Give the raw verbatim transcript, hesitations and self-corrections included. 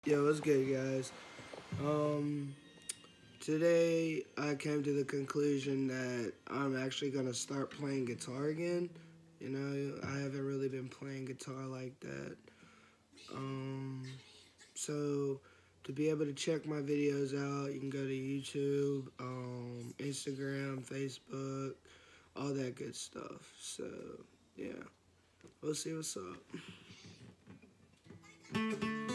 Yo, what's good, guys? Um, today I came to the conclusion that I'm actually gonna start playing guitar again. You know, I haven't really been playing guitar like that. Um, so to be able to check my videos out, you can go to YouTube, um, Instagram, Facebook, all that good stuff. So yeah, we'll see what's up.